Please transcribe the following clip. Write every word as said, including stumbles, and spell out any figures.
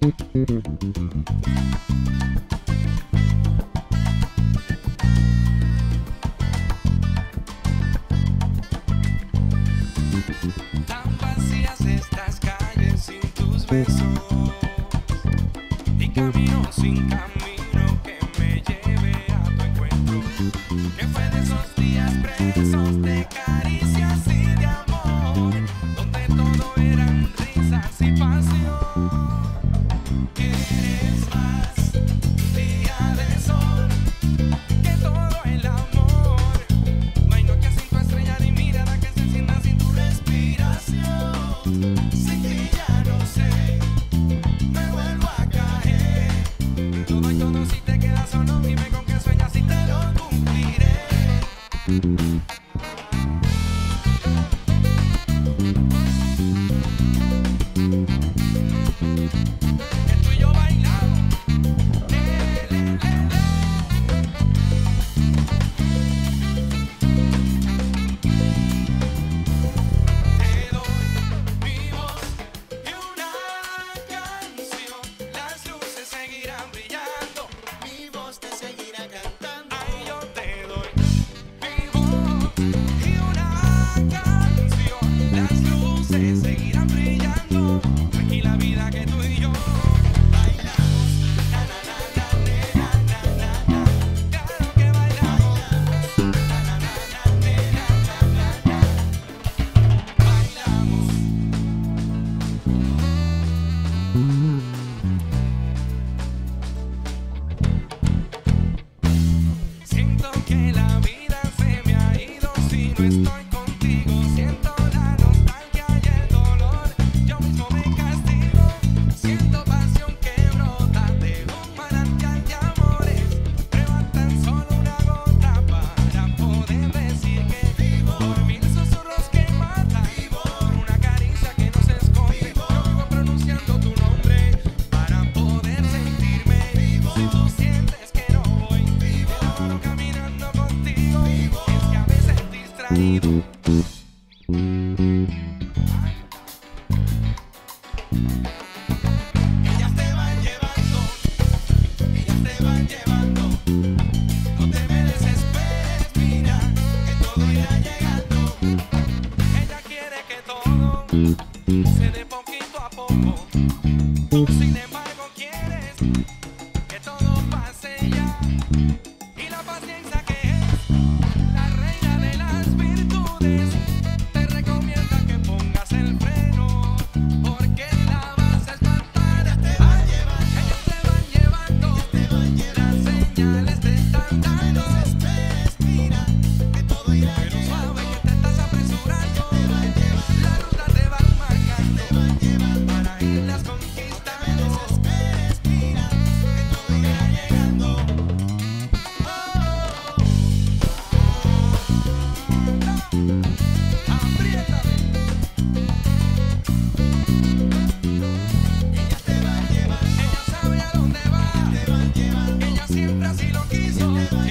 Tan vacías estas calles sin tus besos y camino sin camino que me lleve a tu encuentro, que fue de esos días presos de caricias y de amor, donde todo eran risas y pasión. Eres más día de sol que todo el amor. No hay noche sin tu estrella ni mirada que se sienta sin tu respiración. Sin ti ya no sé, me vuelvo a caer. Todo y todo si te quedas solo, dime con qué sueñas y te lo cumpliré. Que tú y yo bailamos. Le, le, le, le. Te doy mi voz y una canción. Las luces seguirán brillando, mi voz te seguirá cantando. Ay, yo te doy mi voz y una canción. Las luces seguirán brillando. Tranquila vida que tú y yo bailamos. Na, na, na, na, na, na, na, na. Claro que bailamos. Na, na, na, na, na, na, na, na. Bailamos. Siento que la vida se me ha ido si no estoy contigo. Siento la nostalgia y el dolor, yo mismo me castigo. Siento pasión que brota de un manantial de amores. Prueba tan solo una gota para poder decir que vivo. Por mil susurros que matan, vivo. Por una caricia que no se esconde, yo vivo pronunciando tu nombre para poder sentirme vivo. Si tú sientes que no voy, vivo. Ahora caminando contigo, vivo. Es que a veces distraído. Ellas te van llevando, ellas te van llevando. No te me desesperes, mira, que todo irá llegando. Ella quiere que todo se dé poquito a poco. Tú, sin embargo, quieres que todo pase ya. Y la paciencia, que es la reina de las virtudes, te recomienda que pongas el freno, porque la vas a espantar. Ellas te van llevando, ellas te van llevando, ellas te van llevando. Las señales te están dando. No desesperes, mira, que todo irá pero llegando. Suave que te estás apresurando. Te van llevando, la ruta te van marcando. Te van llevando para irlas conquistando. No desesperes, mira, que todo irá llegando. Oh, oh, oh. Apriétame. Ellas te van llevando, ella sabe a dónde va. Te van llevando, ella siempre así lo quiso.